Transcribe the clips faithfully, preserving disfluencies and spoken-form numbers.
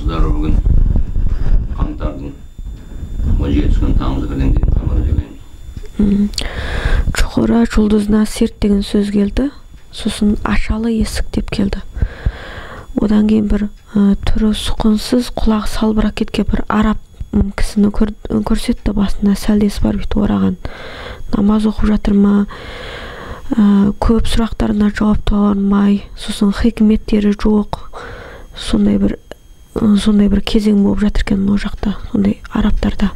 армысыздар бүгін қаңтардың он жетісі күні тамызыкерден деген хабар жайлаймыз. Чуқура жұлдызына серт деген сөз келді. Сосын ашалы есік деп келді. Одан кейін бір түрі сұқынсыз, құлағы салбырап кеткен бір араб кісіні көрсетті. Басында сәлдесі бар бүйтіп ораған. Намаз оқып жатыр ма? Көп сұрақтарына жауап таба алмай, сосын хикметтері жоқ. Сондай бір сондай бір кезең болып жатыр екен ол жақта, сондай арабтарда.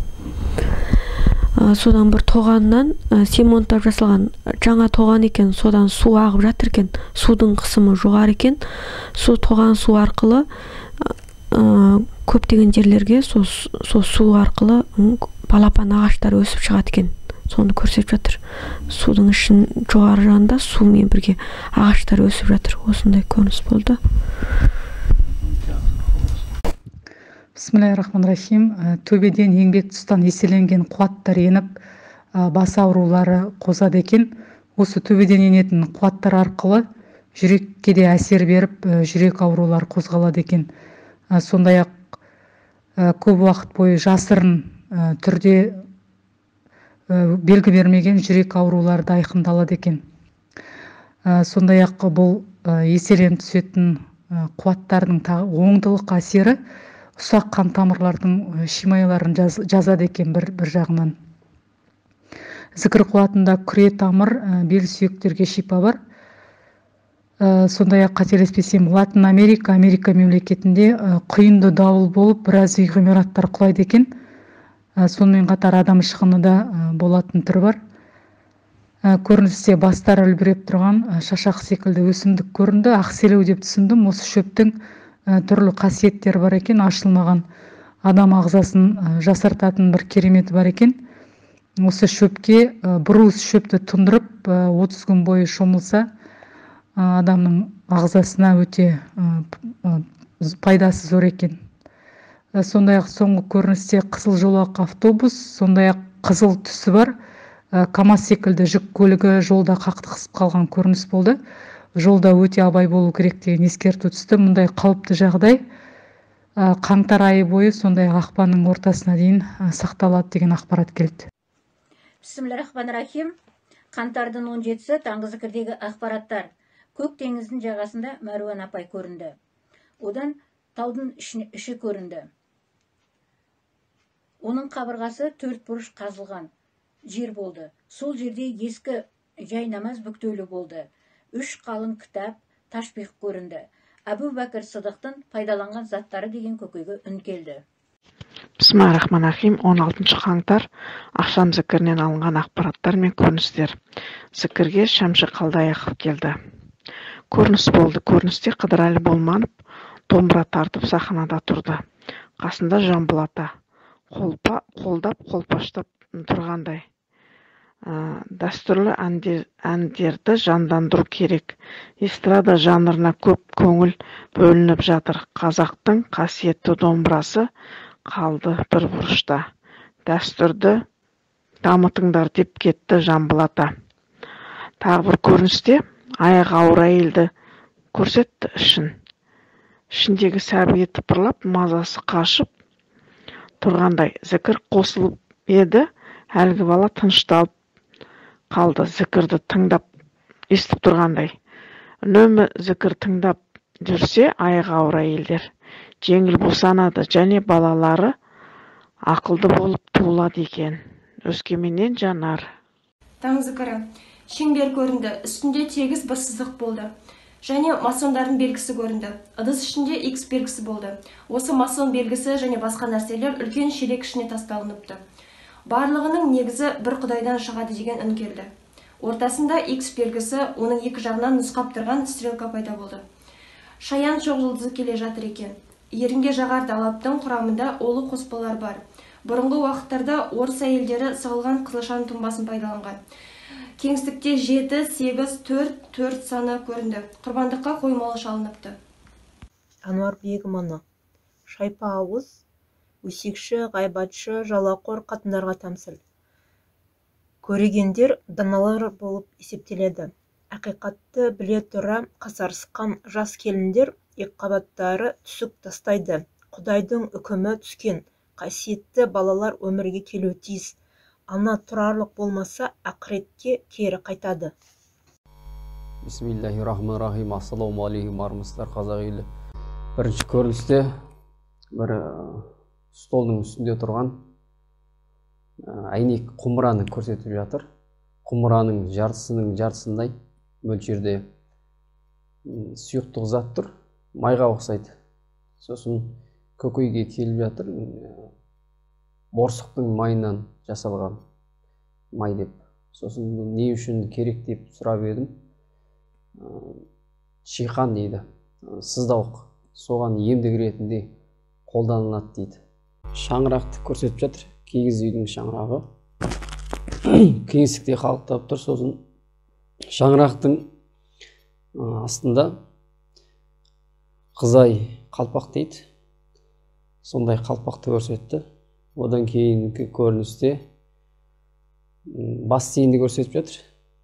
Содан бір тоғаннан семонттап жасалған жаңа тоған екен, содан су ағып жатыр екен. Судың қысымы жоғары екен. Су тоған су арқылы көптеген жерлерге сол су арқылы балапан ағаштар өсіп шығады екен. Соны көрсетіп жатыр. Судың ішін жоғары жағында сумен бірге ағаштар өсіп жатыр. Осындай көрініс болды. Бисмиллахир-рахманир-рахим. Төбеден еңбек тұстан еселенген қуаттар еніп, бас аурулары қозады екен. Осы төбеден енетін қуаттар арқылы жүрекке де әсер беріп, жүрек аурулары қозғалады екен. Сондай-ақ көп уақыт бойы жасырын түрде белгі бермеген жүрек аурулары да айқындалады екен. Сондай-ақ бұл еселеніп түсетін қуаттардың оңдылық әсері ұсақ қан тамырлардың шимайларын жазады екен бір, бір жағынан. Зікір қуатында күре тамыр, бел сүйектерге шипа бар. Сондай-ақ қателеспесем, Латын Америка, Америка мемлекетінде құйынды дауыл болып, біраз үй ғимараттар құлайды екен. Сонымен қатар адам шығыны да болатын түрі бар. Көріністе бастары үлбіреп тұрған шашақ секілді өсімдік көрінді. Ақселеу деп түсіндім. Осы шөптің түрлі қасиеттері бар екен, ашылмаған адам ағзасын жасартатын бір кереметі бар екен. Осы шөпке бір уыс шөпті тұндырып отыз күн бойы шомылса, адамның ағзасына өте пайдасы зор екен. Сондай-ақ соңғы көріністе қызыл жолақ автобус, сондай-ақ қызыл түсі бар КамАЗ секілді жүк көлігі жолда қақтығысып қалған көрініс болды. Жолда өте абай болу керек деген ескерту түсті. Мұндай қауіпті жағдай қаңтар айы бойы, сондай ақпанның ортасына дейін сақталады деген ақпарат келді. Бисмиллахир-рахманир-рахим. Қаңтардың он жетісі таңғы зікірдегі ақпараттар. Көк теңіздің жағасында Мәруан апай көрінді. Одан таудың іші көрінді. Оның қабырғасы төрт бұрыш қазылған жер болды. Сол жерде ескі жай намаз бүктеулі болды. Үш қалың кітап, ташбиқ көрінді. Әбу Бәкір Сыдықтың пайдаланған заттары деген көкейге үн келді. Бисмиллахир-рахманир-рахим. он алтыншы қаңтар ақшам зікірінен алынған ақпараттар мен көріністер. Зікірге Шәмші Қалдаяқов келді. Көрініс болды. Көріністе Қыдырәлі Болманов домбыра тартып сахнада тұрды. Қасында Жамбыл ата қолдап қолпаштап тұрғандай. Дәстүрлі әндерді жандандыру керек. Эстрада жанрына көп көңіл бөлініп жатыр. Қазақтың қасиетті домбырасы қалды бір бұрышта. Дәстүрді дамытыңдар деп кетті Жамбыл ата. Тағы бір көріністе аяғы ауыр әйелді көрсетті ішін. Ішіндегі сәбиі тыпырлап, мазасы қашып тұрғандай. Зікір қосылып еді, әлгі бала тынышталып қалды. Зікірді тыңдап, естіп тұрғандай. Үнемі зікір тыңдап жүрсе, аяғы ауыр әйелдер жеңіл босанады және балалары ақылды болып туылады екен. Өскеменнен Жанар. Таң зікірі. Шеңбер көрінді. Үстінде тегіс бір сызық болды. Және масондардың белгісі көрінді. Ыдыс ішінде X белгісі болды. Осы масон белгісі және басқа нәрселер үлкен шелек ішіне тасталыныпты. Барлығының негізі бір құдайдан шығады деген үн келді. Ортасында X белгісі, оның екі жағынан нұсқап тұрған стрелка пайда болды. Шаян шоқ жұлдызы келе жатыр екен. Ерінге жағар далаптың құрамында олы қоспалар бар. Бұрынғы уақыттарда орыс әйелдері сығылған қызылшаның тұнбасын пайдаланған. Кеңістікте жеті, сегіз, төрт, төрт саны көрінді. Құрбандыққа қоймалы шалыныпты. Ануар Бегіманы. Шайпа ауыз, өсекші, ғайбатшы, жалақор қатындарға тәмсіл. Көрегендер даналар болып есептеледі. Ақиқатты біле тұра қасарысқан жас келіндер екіқабаттары түсік тастайды. Құдайдың үкімі түскен. Қасиетті балалар өмірге келуі тиіс. Ана тұрарлық болмаса, ақыретке кері қайтады. Бисмиллахиррахманиррахим. Ассаламу алейкум, армысыздар қазақ елі. Бірінші көріністе бір столдың үстінде тұрған әйнек құмыраны көрсетіп жатыр. Құмыраның жартысының жартысындай мөлшерде сұйықтық зат тұр, майға ұқсайды. Сосын көкейге келіп жатыр, борсықтың майынан жасалған май деп. Сосын не үшін керек деп сұрап едім. Шиқан дейді, сыздауық, соған емдік ретінде қолданылады дейді. Шаңырақты көрсетіп жатыр, киіз үйдің шаңырағы. Кеңістікте қалықтап тұр. Сосын шаңырақтың астында қызай қалпақ дейді. Сондай қалпақты көрсетті. Одан кейінгі көріністе бассейнді көрсетіп жатыр.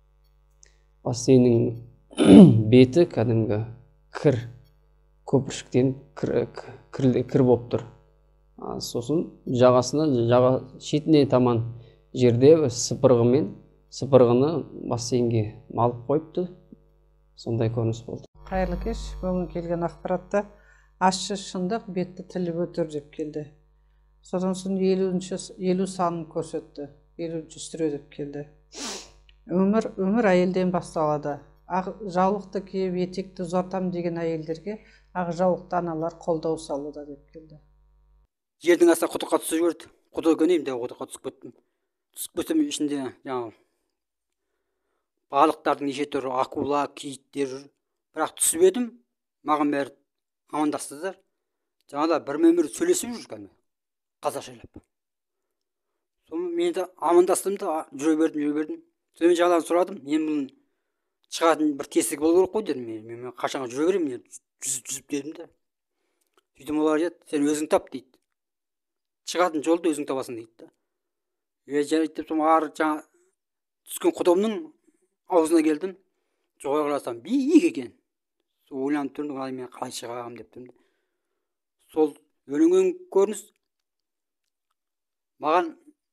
Бассейннің беті кәдімгі кір, көпіршіктен кір болып тұр. Сосын жағасына, жаға шетіне таман жерде сыпырғымен сыпырғыны бассейнге малып қойыпты. Сондай көрініс болды. Қайырлы кеш, бүгін келген ақпаратта ащы шындық бетті тіліп өтір деп келді. Содан соң елу санын көрсетті, елуінші сүре деп келді. Өмір, өмір әйелден басталады. Ақ жаулықты киіп етекті ұзартам деген әйелдерге ақ жаулықты аналар қолдау салуда деп келді. Жердің астына құдыққа түсіп жіберді. Құдық көнеймін де құдыққа түсіп кеттім. Түсіп кеттім, ішінде жаңағы балықтардың неше түрі, акула, киттер жүр. Бірақ түсіп едім, маған бәрі амандастыздар. Жаңағыда бірмен бірі сөйлесіп жүрген, қазақшалап. Соны мен де амандастым да жүре бердім, жүре бердім. Соны жағынан сұрадым, мен бұның шығатын бір тесік болу керек қой дедім. Мен қашанға жүре беремін, жүзіп дедім де. Сөйтіп олар деді, сен өзің тап дейді. Шығатын жолды өзің табасың дейді. Е жарайды деп, ары жаңа түскен құдымның аузына келдім. Жоғары қарасам биік екен. Сол ойланып тұрдым, мен қалай шығамын деп тұрмын. Сол өлеңген көрініс маған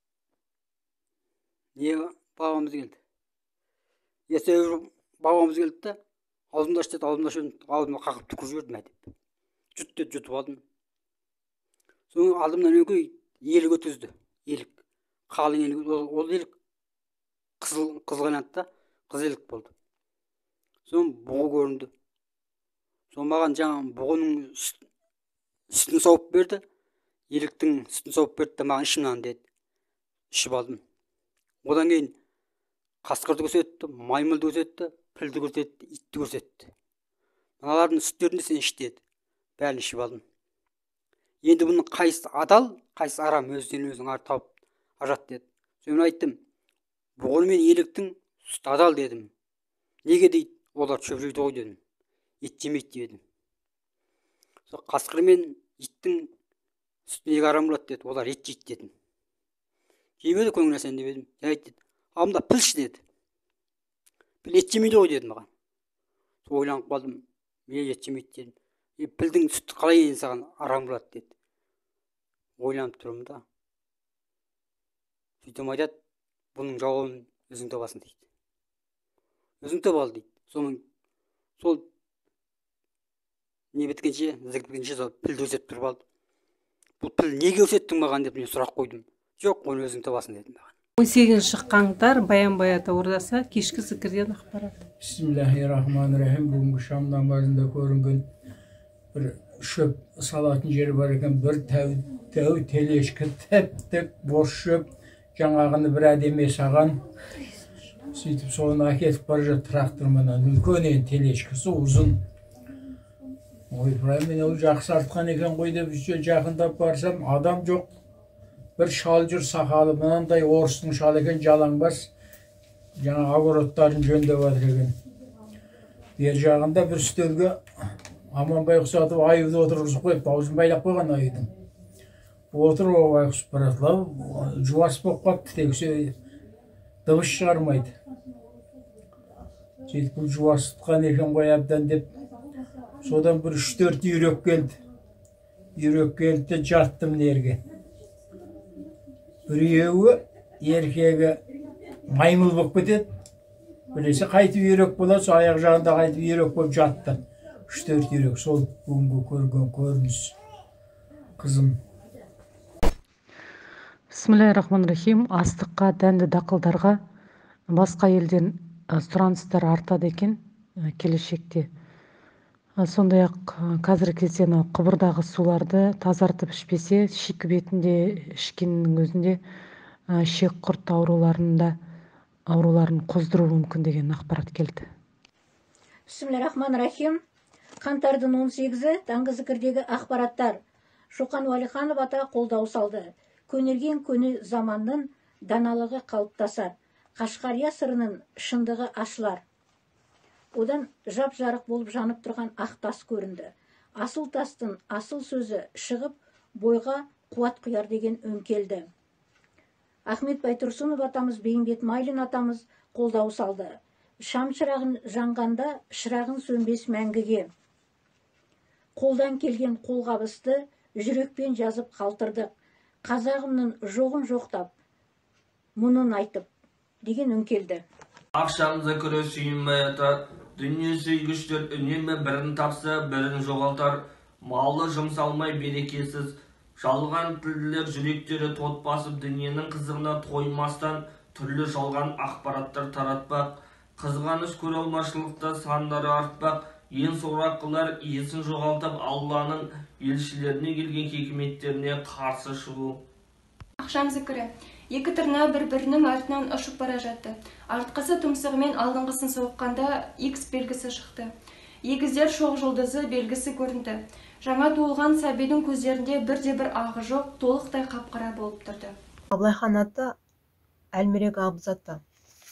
не бабамыз келді. Есе бабамыз келді де, аузымды аш деді, аузымды ашып, аузымды қағып түкіріп жібердім әдеп. Жұт деді, жұтып алдым. Соң алдымнан өңкей елік өтізді. Елік. Қалың елік. Ол елік қызыл қайнатты, қыз елік болды. Соң бұғы көрінді. Соң маған жаңа бұғының сүтін сауып берді. Еліктің сүтін сауып берді де маған ішімнан деді. Ішіп алдым. Одан кейін қасқырды көрсетті, маймылды көрсетті, пілді көрсетті, итті көрсетті. Мыналардың сүттерінде сен іш деді. Бәрін ішіп алдым. Енді бұның қайсы адал, қайсы арам, өзінен өзің ар тауып ажат деді. Соны айттым, бұғын мен еліктің сүт адал дедім. Неге дейді, олар шөп жейді ғой дедім. Ет жемейді дедім. Сол қасқыр мен иттің сүті неге арам болады деді, олар ет жейді дедім. Жемеді көңіл сен деп едім. Жарайды деді. Амда пілші деді. Піл ет жемейді ғой дедім маған. Сол ойланып қалдым, мен ет жемейді дедім. Пілдің сүті қалай ең саған арам болады деді. Ойланып тұрмын да. Сөйтіп айтады, бұның жауабын өзің табасың дейді. Өзің таба ал дейді. Соның сол не біткенше, зік біткенше сол пілді өсетіп тұрып алды. Бұл піл неге өсеттің маған деп мен сұрақ қойдым. Жоқ, оны өзің табасың дедім маған. он сегізінші қаңтар Баян-Баята ордасы кешкі зікірден ақпарат. Бисмиллахиррахманиррахим. Бүгінгі шам намазында көрінген бір шөп салатын жері бар екен. Бір тәу телешкі тәп-тәп бос шөп, жаңағыны бір әдеме саған. Сөйтіп соны әкетіп бар жат трактормен, үлкен ең телешкісі ұзын. Ой, бірақ мен ол жақсы артқан екен ғой деп жақындап барсам, адам жоқ. Бір шал жүр сақалы, мынандай орыстың шал екен, жалаң бас, жаңа огородтарын жөндеп жатыр екен. Бер жағында бір үстелге Аманбай ұқсатып аюды отырғызып қойып, аузын байлап қойған аюдың. Отырып ой құсып барады, жуас болып қапты, тек дыбыс шығармайды. Сөйтіп бұл жуасытқан екен ғой әбден деп, содан бір үш төрт үйрек келді. үйрек келді де жаттым жерге. Біреуі еркегі маймыл болып кетеді. Біресе қайтып үйрек болады, сол аяқ жағында қайтып үйрек болып жатты. Үш төрт үйрек, сол бүгінгі көрген көрініс. Қызым. Бисмиллахиррахманиррахим. Астыққа, дәнді дақылдарға басқа елден сұраныстар артады екен келешекте. Сондай-ақ қазіргі кезде құбырдағы суларды тазартып ішпесе, шикі бетінде ішкеннің өзінде ішек құрт ауруларында ауруларын қоздыруы мүмкін деген ақпарат келді. Бисмиллахиррахманиррахим. Қаңтардың он сегізі таңғы зікірдегі ақпараттар. Шоқан Уәлиханов ата қолдау салды. Көнерген көне заманның даналығы қалыптасар. Қашқария сырының шындығы ашылар. Одан жап-жарық болып жанып тұрған ақ тас көрінді. Асыл тастың асыл сөзі шығып, бойға қуат құяр деген өңкелді. Ахмет Байтұрсынов атамыз, Бейімбет Майлин атамыз қолдау салды. Шам шырағын жанғанда шырағын сөнбес мәңгіге. Қолдан келген қолғабысты жүрекпен жазып қалтырдық. Қазағымның жоғын жоқтап, мұнын айтып деген өңкелді. Ақшам зікірі сүйінбай ата, дүние сүйгіштер үнемі бірін тапса, бірін жоғалтар, малы жұмсалмай берекесіз. Жалған тілділер жүректері тот басып, дүниенің қызығына тоймастан түрлі жалған ақпараттар таратпақ. Қызғаныш көре алмашылықта сандары артпақ. Ең сорақылар есін жоғалтып, Алланың елшілеріне келген хикметтеріне қарсы шығу. Ақшам зікірі. Екі тырна бір-бірінің артынан ұшып бара жатты. Артқысы тұмсығымен алдыңғысын соққанда X белгісі шықты. Егіздер шоқ жұлдызы белгісі көрінді. Жаңа туылған сәбидің көздерінде бірде-бір ағы жоқ, толықтай қап-қара болып тұрды. Абылайхан ата, Әлмерек Абыз ата.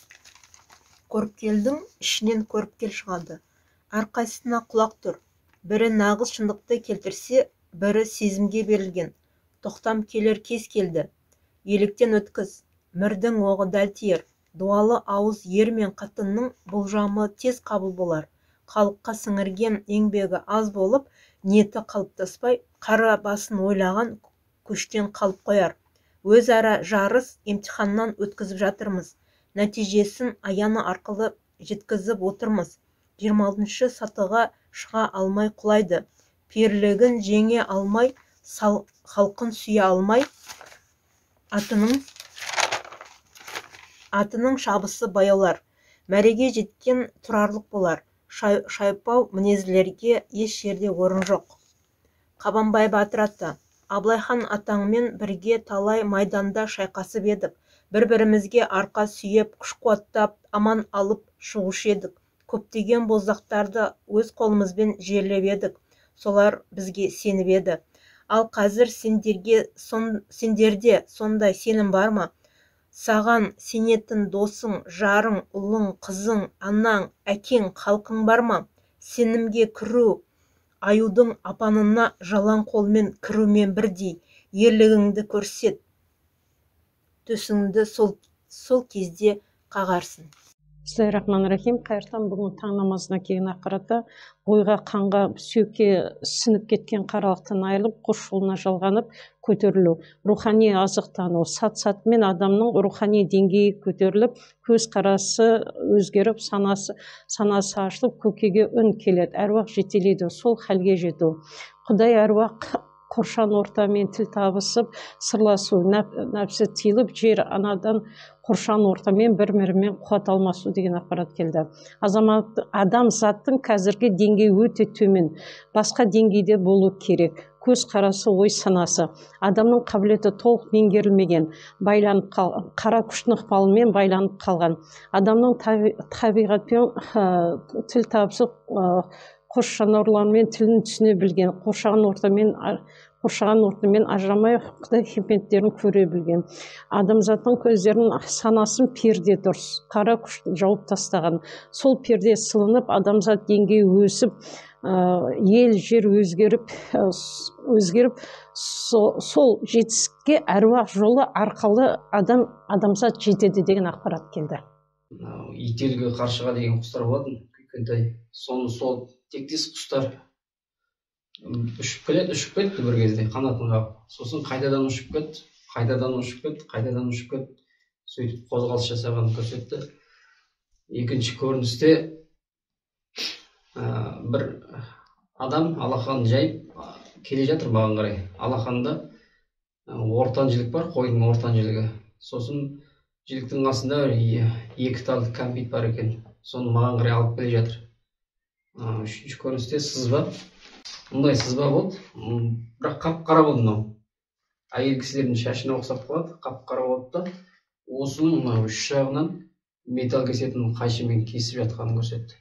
Көріпкелдің ішінен көріпкел шығады. Әрқайсысына құлақ тұр. Бірі нағыз шындықты келтірсе, бірі сезімге берілген. Тоқтам келер кез келді. Еліктен өткіз, мірдің оғы дәл тиер. Дуалы ауыз ер мен қатынның болжамы тез қабыл болар. Халыққа сіңірген еңбегі аз болып, ниеті қалыптаспай, қара басын ойлаған көштен қалып қояр. Өзара жарыс емтиханнан өткізіп жатырмыз. Нәтижесін аяны арқылы жеткізіп отырмыз. жиырма алтыншы сатыға шыға алмай құлайды. Перлігін жеңе алмай, халқын сүйе алмай, атының атының шабысы баяулар. Мәреге жеткен тұрарлық болар. Шай, шайпау мінезлерге еш жерде орын жоқ. Қабанбай Батыр ата, Абылайхан атаңмен бірге талай майданда шайқасып едік. Бір-бірімізге арқа сүйеп, күш қуаттап, аман алып шығушы едік. Көптеген боздақтарды өз қолымызбен жерлеп едік. Солар бізге сеніп еді. Ал қазір сендерге сон, сендерде сондай сенім бар ма? Саған сенетін досың, жарың, ұлың, қызың, анаң, әкең, халқың бар ма? Сенімге кіру, аюдың апанына жалаң қолмен кірумен бірдей. Ерлігіңді көрсет, төсіңді сол, сол кезде қағарсын. Бисмиллахиррахманиррахим. Қайырлы бүгін таң намазына келген ақырата бойға қанға сүйекке сініп кеткен қаралықтан айылып, құр жолына жалғанып көтерілу, рухани азықтану, сат-сатымен адамның рухани деңгейі көтеріліп, көз қарасы өзгеріп, санасы санасы ашылып, көкеге үн келеді, әруақ жетелейді, сол халге жету. Құдай әруақ қоршаған ортамен тіл табысып, сырласу, нәпсі тиылып, жер анадан қоршаған ортамен бір-бірімен қуат алмасу деген ақпарат келді. Азамат, адам заттың қазіргі деңгейі өте төмен, басқа деңгейде болу керек. Көз қарасы, ой санасы, адамның қабілеті толық меңгерілмеген, байланып қалған, қара күштің ықпалымен байланып қалған. Адамның табиғатпен тіл табысып, қос жануарлармен тілін түсіне білген, қоршаған ортамен қоршаған ортамен ажырамай Құдай хикметтерін көре білген. Адамзаттың көздерінің санасын перде дұрыс, қара күшті жауып тастаған. Сол перде сылынып, адамзат деңгейі өсіп, ел жер өзгеріп, өзгеріп, сол жетістікке әруақ жолы арқылы адам адамзат жетеді деген ақпарат келді. Ителгі қаршыға деген құстар болатын, күйкентай. Соны сол тектес құстар ұшып келеді, ұшып кетті бір кезде қанатын қағып. Сосын қайтадан ұшып кетті, қайтадан ұшып кетті, қайтадан ұшып кетті. Сөйтіп қозғалыс жасағанын көрсетті. Екінші көріністе бір адам алақанын жайып келе жатыр маған қарай. Алақанында ортан жілік бар, қойдың ортан жілігі. Сосын жіліктің қасында екі тал кәмпит бар екен. Соны маған қарай алып келе жатыр. Үшінші көріністе сызба. Мұндай сызба болды. Бірақ қап-қара болды мынау. Әйел кісілердің шашына ұқсап қалады, қап-қара болды да, осының мынау үш жағынан металл кесетін қайшымен кесіп жатқанын көрсетті.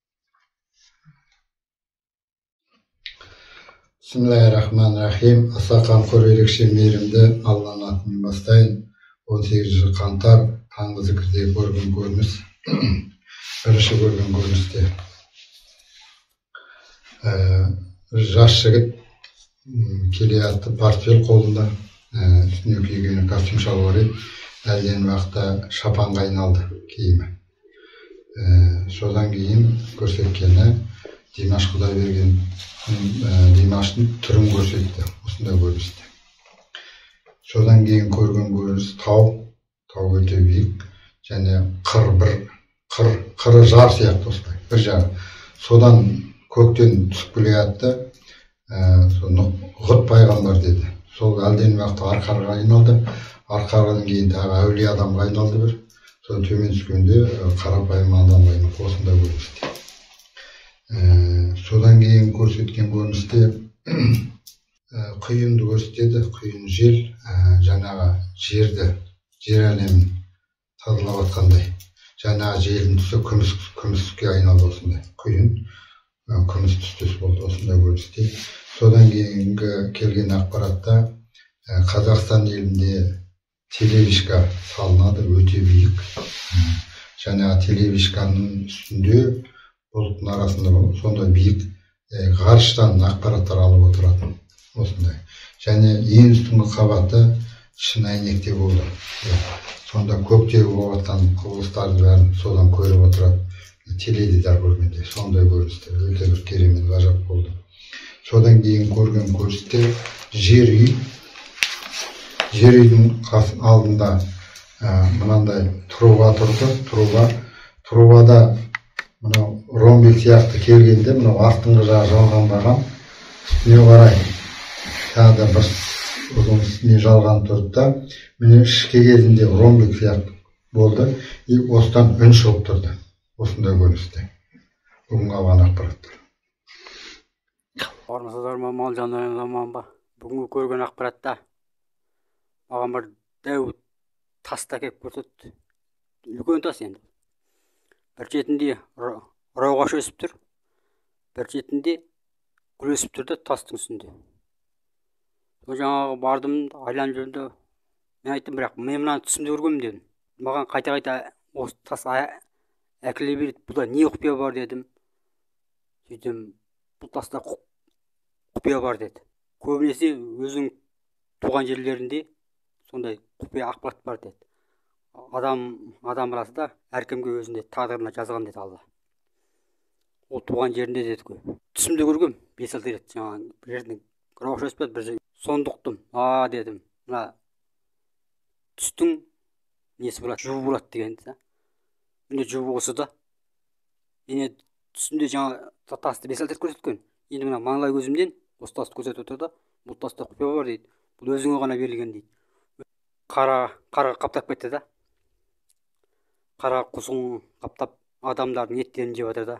Бисмиллахир-рахманир-рахим. Аса қамқор ерекше мейірімді Алланың атымен бастайын. он сегізінші қаңтар таңғы зікірде көрген көрініс. Бірінші көрген көріністе жас жігіт келе жатты, портфель қолында, үстіне киген костюм шалбар еді. Әлден уақытта шапанға айналды киімі. Содан кейін көрсеткені Димаш Құдайберген Димаштың түрін көрсетті, осындай көріністе. Содан кейін көрген көрініс тау, тау өте биік, және қыр бір, қыр, қыры жар сияқты осылай, бір жағы. Содан көктен түсіп келе жатты, соны ғұт пайғамбар деді. Сол әлден уақытта арқарға айналды, арқардан кейін тағы әулие адамға айналды бір. Содан төмен түскенде қарапайым адамға айналды, осындай көріністе. Содан кейін көрсеткен көріністе құйынды көрсетеді, құйын жел, жаңағы жерді, жер әлемін тазалап жатқандай. Жаңағы желдің түсі күміс, күміске айналды осындай. Құйын күміс түстес болды осындай көріністе. Содан кейінгі келген ақпаратта Қазақстан елінде телевишка салынады, өте биік. Жаңағы телевишканың үстінде бұлттың арасында сондай биік ғарыштан ақпараттар алып отыратын осындай. Және ең үстіңгі қабаты шын әйнекте болды. Сонда көктегі болып жатқан құбылыстарды бәрін содан көріп отырады. Теледидар көргенде сондай көріністе өте бір керемет ғажап болды. Содан кейін көрген көріністе жер үй, жер үйдің алдында мынандай труба тұрды, труба, трубада мынау ромбик сияқты келгенде мынау артыңғы жағы жалғанбаған, үстіне қарай тағы да бір ұзын үстіне жалған тұрды да, міне ішке кезінде ромбик сияқты болды, и осыдан үн шығып тұрды. Осындай көріністе. Бүгінгі алған ақпараттар. Армысыздар ма, мал жандарыңыз аман ба? Бүгінгі көрген ақпаратта маған бір дәу таста кеп көрсетті. Үлкен тас енді. Бір шетінде рауғаш өсіп тұр, бір шетінде гүл өсіп тұр да тастың үстінде. Сол жаңағы бардым, айланып жүрді. Мен айттым, бірақ мен мынаны түсімде көргенмін дедім. Маған қайта-қайта осы тас әкіле береді, бұда не құпия бар дедім. Сөйтем, бұл таста құпия бар деді. Көбінесе өзің туған жерлерінде сондай құпия ақпарат бар деді. Адам, адам расы да әркімге өзінде тағдырына жазған деді Алла. Ол туған жерінде деді көп. Түсімде көргем, бес алты рет жаңағы бір жерден рауғаш өсіп еді, бір жерден соны ұқтым. А дедім, мына түстің несі болады, жұбы болады дегенді. Міне жұбы осы да. Міне түсінде жаңа тасты бес алты рет көрсеткен. Енді мына маңлай көзімден осы тасты көрсетіп отыр да, бұл таста құпия бар дейді. Бұл өзіңе ғана берілген дейді. Қара, қарға қаптап кетті да. Қара құзғын қаптап адамдардың еттерін жеп жатыр да.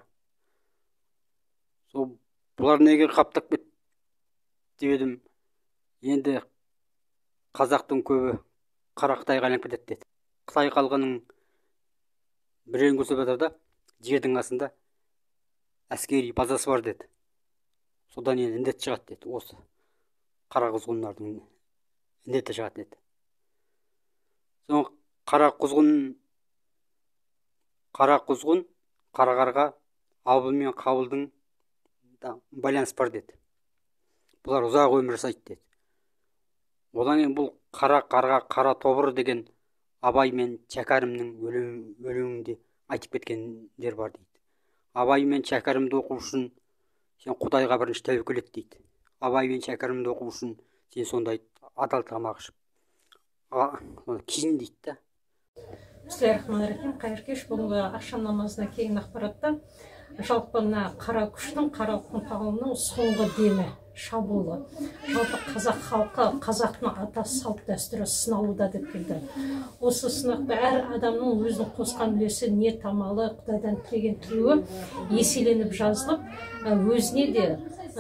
Сол бұлар неге қаптап кетті деп едім. Енді қазақтың көбі қара Қытайға айналып кетеді деді. Қытай халқының бірін көрсетіп жатыр да, жердің астында әскери базасы бар деді. Содан енді індет шығады деді. Осы қара құзғындардың індеті шығады деді. Соң қара құзғын, қара құзғын, қара қарға абыл мен қабылдың байланыс бар деді. Бұлар ұзақ өмір жасайды деді. Одан кейін бұл қара қарға, қара тобыр деген Абай мен Шәкәрімнің өлеңінде айтып кеткендер бар дейді. Абай мен Шәкәрімді оқу үшін сен Құдайға бірінші тәуекел ет дейді. абай мен шәкәрімді оқу үшін сен сондай адал тамақ ішіп кейін дейді да. Бисмиллахиррахманиррахим. Қайырлы кеш. Бүгінгі ақшам намазына келген ақпаратта жалпы мына қара күштің, қара құнтағының соңғы демі шабуылы. Жалпы қазақ халқы, қазақтың ата салт дәстүрі сыналуда деп келді. Осы сынақта әр адамның өзінің қосқан үлесі, не тамалы, Құдайдан тілеген тілеуі еселеніп жазылып, өзіне де,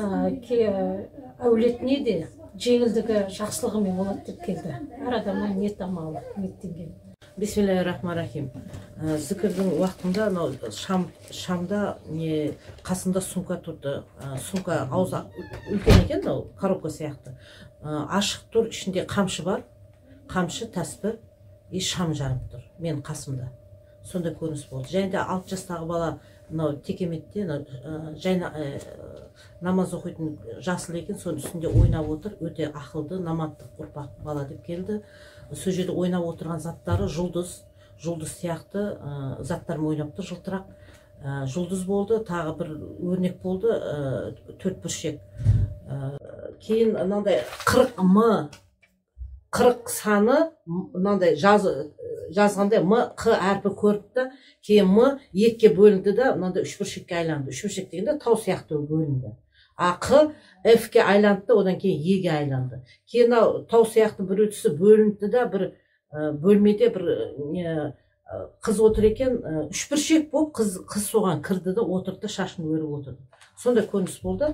әулетіне де жеңілдігі, жақсылығымен болады деп келді. Әр адамның не тамалы, ниеттенген. Бисмиллахиррахманиррахим. Зікірдің уақытында шам, шамда не қасында сумка тұрды. Сумка аузы үлкен екен, коробка сияқты. Ашық тұр, ішінде қамшы бар. Қамшы, тәспі, и шам жанып тұр. Мен қасымда. Сонда көрініс болды. Және де алты жастағы бала текеметте жайна намаз оқитын жасыл екен, соның үстінде ойнап отыр. Өте ақылды, наматтық ұрпақ бала деп келді. Сол жерде ойнап отырған заттары жұлдыз, жұлдыз сияқты заттармен ойнап тұр, жылтырақ. Жұлдыз болды, тағы бір өрнек болды, төрт бүршек. Кейін мынандай қырық мы, қырық саны мынандай жазғандай мы, қ әрпі көріпті. Кейін мы екіге бөлінді да, мынандай үш бүршекке айланды. Үш бүршек дегенде тау сияқты бөлінді. А қ F-ке айланды, одан кейін Е-ге айланды. Кейін тау сияқты бір өтісі бөлінді да, бір бөлмеде бір қыз отыр екен, үш бүршек болып, қыз соған кірді де отырды, шашын өріп отырды. Сондай көрініс болды.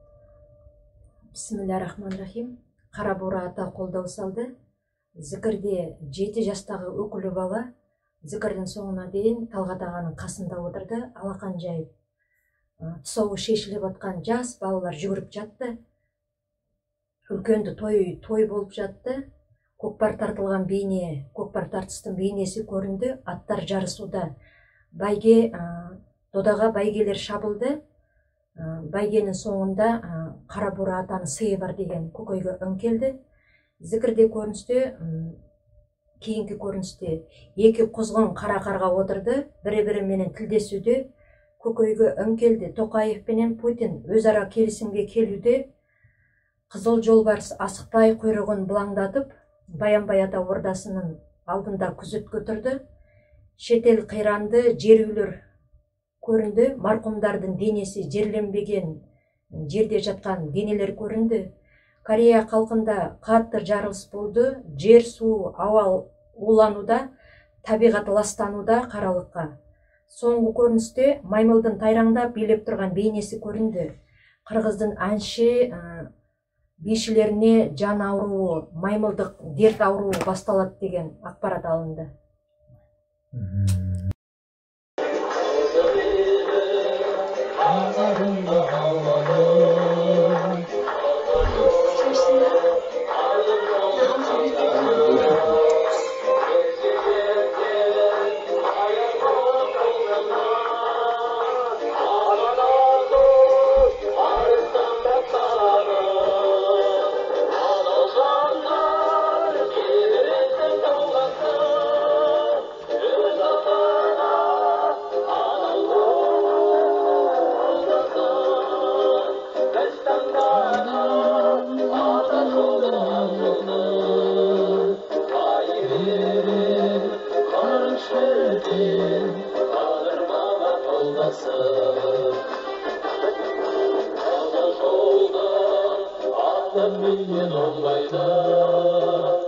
Бисмиллахиррахманиррахим. Қара бура ата қолдау салды. Зікірде жеті жастағы өкілі бала зікірдің соңына дейін Талғат ағаның қасында отырды, алақан жайып. Тұсауы шешіліп атқан жас балалар жүгіріп жатты. Үлкенді той той болып жатты. Көкпар тартылған бейне, көкпар тартыстың бейнесі көрінді. Аттар жарысуда. Байге, додаға байгелер шабылды. Байгенің соңында қара бура атаның сыйы бар деген көкейге үн келді. Зікірде көріністе, кейінгі көріністе екі құзғын қара қарға отырды. Бірі-бірі менен тілдесуде. Көкейге үн келді. Тоқаев пенен Путин өзара келісімге келуде. Қызыл жолбарыс асықпай құйрығын бұлаңдатып, Баянбай ата ордасының алдында күзет көтірді. Шетел қиранды, жер үйлер көрінді. Марқұмдардың денесі жерленбеген жерде жатқан денелер көрінді. Корея халқында қатты жарылыс болды. Жер, су, ауа улануда, табиғат ластануда қаралыққа. Соңғы көріністе маймылдың тайраңда билеп тұрған бейнесі көрінді. Қырғыздың әнші бишілеріне жан ауруы, маймылдық дерт ауруы басталады деген ақпарат алынды. Bilgen olmaydı